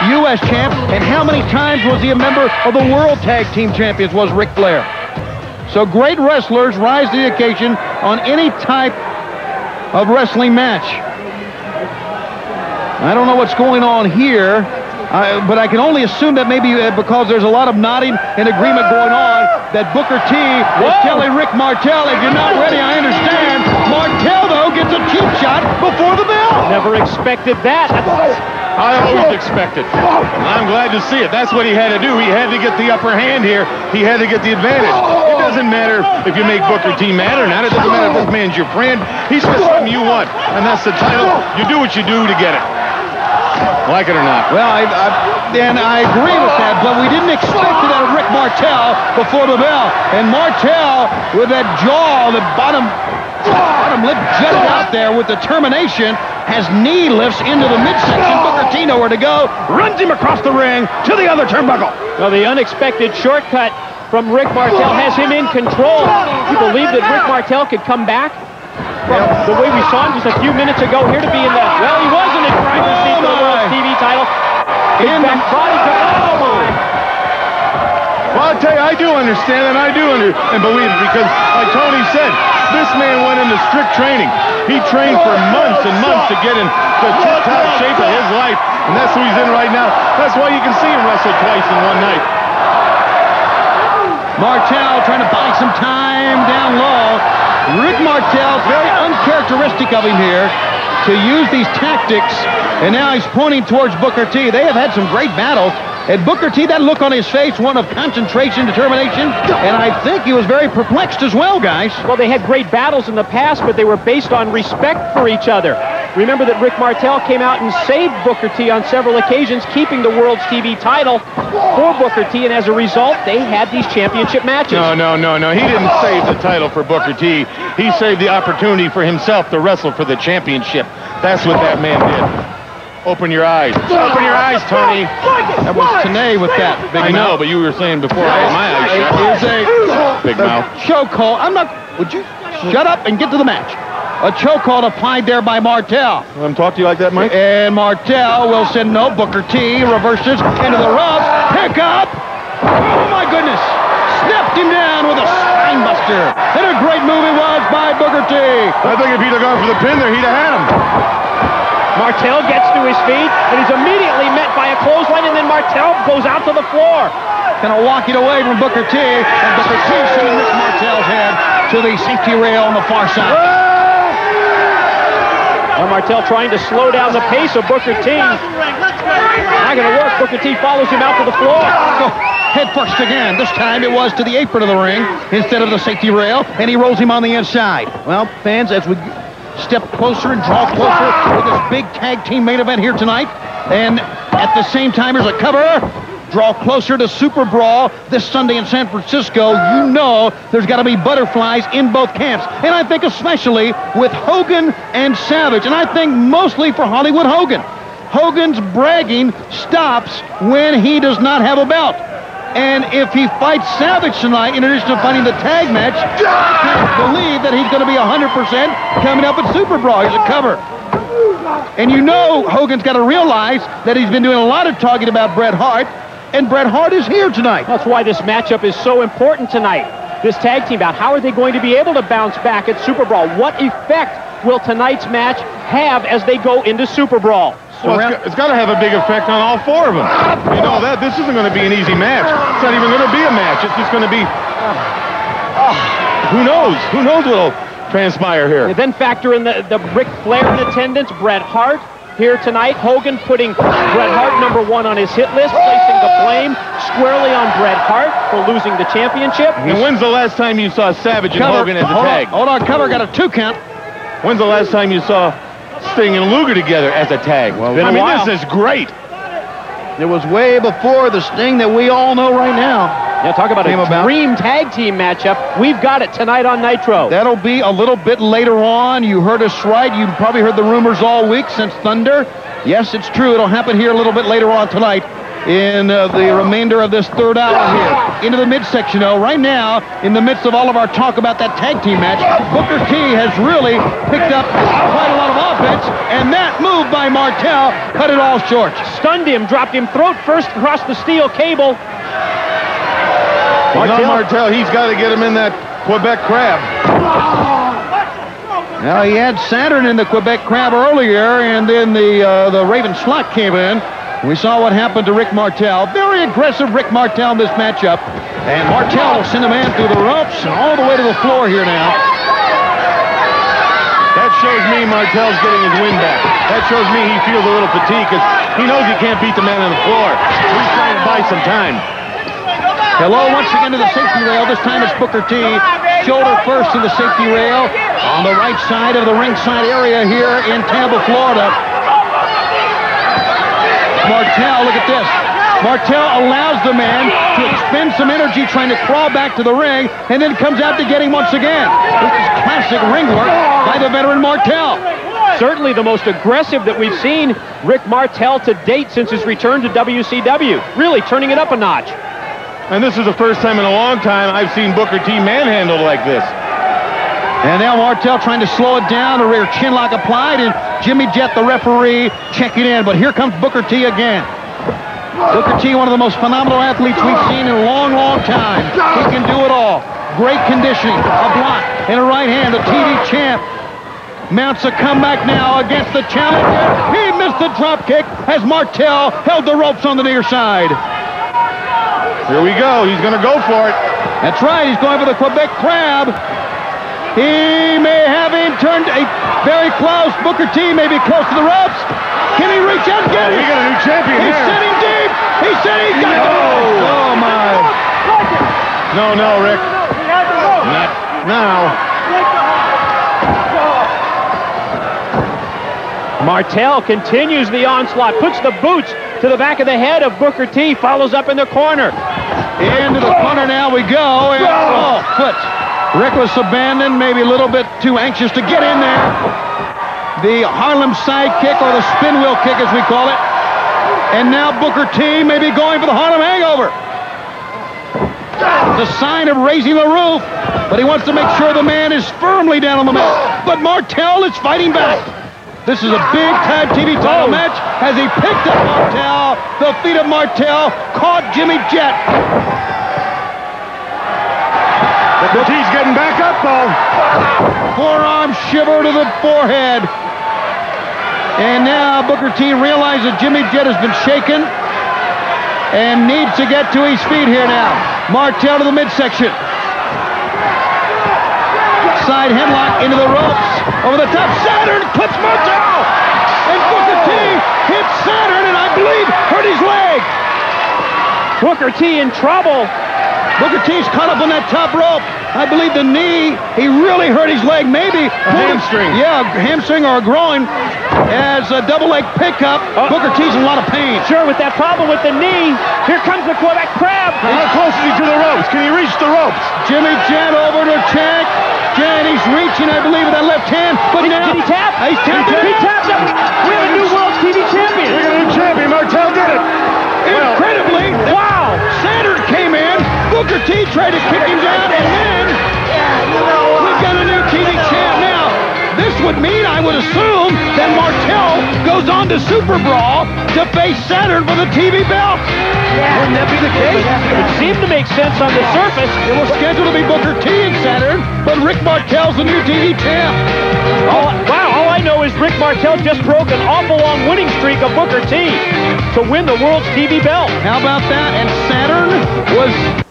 U.S. champ, and how many times was he a member of the World Tag Team Champions was Ric Flair. So great wrestlers rise to the occasion on any type of wrestling match. I don't know what's going on here, but I can only assume that maybe because there's a lot of nodding and agreement going on, that Booker T is telling Rick Martel, if you're not ready, I understand. Martel, though, gets a cheap shot before the bell. Never expected that. I always expected. I'm glad to see it. That's what he had to do. He had to get the upper hand here. He had to get the advantage. It doesn't matter if you make Booker T mad or not. It doesn't matter if this man's your friend. He's just something you want, and that's the title. You do what you do to get it. Like it or not. Well, I agree with that, but we didn't expect it out of Rick Martel before the bell. And Martel, with that jaw, the bottom lip jutted out there with determination, has knee lifts into the midsection. Booker T nowhere to go, runs him across the ring to the other turnbuckle. Well, the unexpected shortcut from Rick Martel has him in control. You believe that Rick Martel could come back from the way we saw him just a few minutes ago here to be in the, well, he was in the driver's seat for the World TV title. In back body, oh my. Well, I'll tell you, I do understand, and I do believe it, because like Tony said, this man went into strict training. He trained for months and months to get in the tip-top shape of his life, and that's who he's in right now. That's why you can see him wrestle twice in one night. Martel trying to buy some time down low. Rick Martel, very uncharacteristic of him here to use these tactics, and now he's pointing towards Booker T. They have had some great battles, and Booker T, that look on his face, one of concentration, determination, and I think he was very perplexed as well, guys. Well, they had great battles in the past, but they were based on respect for each other. Remember that Rick Martel came out and saved Booker T on several occasions, keeping the World's TV title for Booker T, and as a result, they had these championship matches. No. He didn't save the title for Booker T. He saved the opportunity for himself to wrestle for the championship. That's what that man did. Open your eyes. Open your eyes, Tony. That was Tenay with that big mouth. I know, but you were saying before I had my eyes shut. It is a big mouth. Chokehold. Would you shut up and get to the match? A chokehold applied there by Martel. Let him talk to you like that, Mike? And Martel will send no. Booker T reverses into the ropes. Pick up. Oh, my goodness. Snapped him down with a spine buster. And a great move it was by Booker T. I think if he'd have gone for the pin there, he'd have had him. Martel gets to his feet, and he's immediately met by a clothesline, and then Martel goes out to the floor. Kind of walking away from Booker T, and Booker T sending Rick Martel's head to the safety rail on the far side. Well, Martel trying to slow down the pace of Booker T. Not going to work. Booker T follows him out to the floor. Head first again. This time it was to the apron of the ring instead of the safety rail, and he rolls him on the inside. Well, fans, as we step closer and draw closer with this big tag team main event here tonight, and at the same time there's a cover, draw closer to Super Brawl this Sunday in San Francisco. You know there's got to be butterflies in both camps, and I think especially with Hogan and Savage, and I think mostly for Hollywood Hogan. Hogan's bragging stops when he does not have a belt. And if he fights Savage tonight, in addition to fighting the tag match, I can't believe that he's going to be 100% coming up at Super Brawl. Here's a cover. And you know Hogan's got to realize that he's been doing a lot of talking about Bret Hart, and Bret Hart is here tonight. That's why this matchup is so important tonight. This tag team bout, how are they going to be able to bounce back at Super Brawl? What effect will tonight's match have as they go into Super Brawl? Well, it's got to have a big effect on all four of them. You know that this isn't going to be an easy match. It's not even going to be a match. It's just going to be... who knows? Who knows what'll transpire here? And then factor in the Ric Flair in attendance, Bret Hart here tonight. Hogan putting Bret Hart #1 on his hit list, placing the blame squarely on Bret Hart for losing the championship. And when's the last time you saw Savage and Hogan as a tag? Hold on, cover got a 2 count. When's the last time you saw Sting and Luger together as a tag? Well, I mean, this is great. It was way before the Sting that we all know right now. Yeah, talk about a dream tag team matchup. We've got it tonight on Nitro. That'll be a little bit later on. You heard us right. You probably heard the rumors all week since Thunder. Yes, it's true. It'll happen here a little bit later on tonight in the remainder of this third hour here. Into the midsection, though. Right now, in the midst of all of our talk about that tag team match, Booker T has really picked up quite a lot of offense. offense, and that move by Martel cut it all short. Stunned him, dropped him throat first across the steel cable. Martel, he's got to get him in that Quebec crab. Now, he had Saturn in the Quebec crab earlier, and then the Raven slot came in. We saw what happened to Rick Martel. Very aggressive Rick Martel in this matchup. And Martel will send a man through the ropes and all the way to the floor here now. That shows me Martel's getting his wind back. That shows me he feels a little fatigue because he knows he can't beat the man on the floor. He's trying to buy some time. Hello once again to the safety rail. This time it's Booker T. Shoulder first to the safety rail on the right side of the ringside area here in Tampa, Florida. Martel, look at this. Martel allows the man to expend some energy trying to crawl back to the ring and then comes out to get him once again. This is classic ring work by the veteran Martel. Certainly the most aggressive that we've seen Rick Martel to date since his return to WCW. Really turning it up a notch. And this is the first time in a long time I've seen Booker T manhandled like this. And now Martel trying to slow it down. The rear chin lock applied, and Jimmy Jett, the referee, checking in. But here comes Booker T again. Booker T, one of the most phenomenal athletes we've seen in a long, long time. He can do it all. Great conditioning, a block, and a right hand. The TV champ mounts a comeback now against the challenger. He missed the drop kick as Martel held the ropes on the near side. Here we go. He's going to go for it. That's right. He's going for the Quebec crab. He may have him turned very close. Booker T may be close to the ropes. Can he reach out and get it? We got a new champion He's here. sitting deep. He's sitting deep. Oh, my. No, Rick. Not now. Martel continues the onslaught, puts the boots to the back of the head of Booker T, follows up in the corner. Into the corner now we go. And, foot. Reckless abandon, maybe a little bit too anxious to get in there. The Harlem sidekick, or the spin wheel kick as we call it. And now Booker T may be going for the Harlem hangover. The sign of raising the roof, but he wants to make sure the man is firmly down on the mat. But Martel is fighting back. This is a big time TV title match as he picked up Martel. The feet of Martel caught Jimmy Jett. Booker T's getting back up, though. Forearm shiver to the forehead. And now Booker T realizes Jimmy Jett has been shaken and needs to get to his feet here now. Martel to the midsection. Side headlock into the ropes. Over the top. Saturn clips Martel. And Booker T hits Saturn and I believe hurt his leg. Booker T in trouble. Booker T's caught up on that top rope. I believe the knee, he really hurt his leg. Maybe a hamstring. Yeah, a hamstring or a groin. As a double leg pickup, Booker T's in a lot of pain. Sure, with that problem with the knee, here comes the Quebec crab. How close is he to the ropes? Can he reach the ropes? Jimmy Jett over to check. Jett, he's reaching, I believe, with that left hand. But now, did he tap? He's tapping. He tapped him. We have a new World TV champion. We got a new champion. Martel did it. Incredibly, wow! Saturn came in. Booker T tried to kick him down, and then we've got a new TV champ now. This would mean, I would assume, that Martel goes on to Super Brawl to face Saturn for the TV belt. Wouldn't that be the case? It would seem to make sense on the surface. It was scheduled to be Booker T and Saturn, but Rick Martel's the new TV champ. All I know is Rick Martel just broke an awful long winning streak of Booker T to win the World's TV belt. How about that? And Saturn was